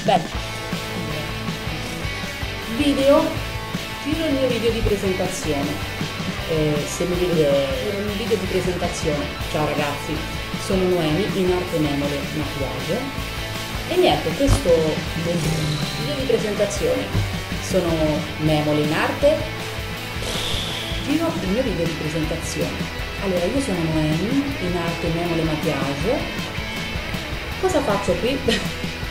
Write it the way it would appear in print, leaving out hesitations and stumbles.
Bene, video, giro il mio video di presentazione. Se mi vedete, era un video di presentazione. Ciao ragazzi, sono Noemi in arte memole maquillage e niente, questo video di presentazione. Sono memole in arte, giro il mio video di presentazione. Allora, io sono Noemi in arte memole maquillage. Cosa faccio qui?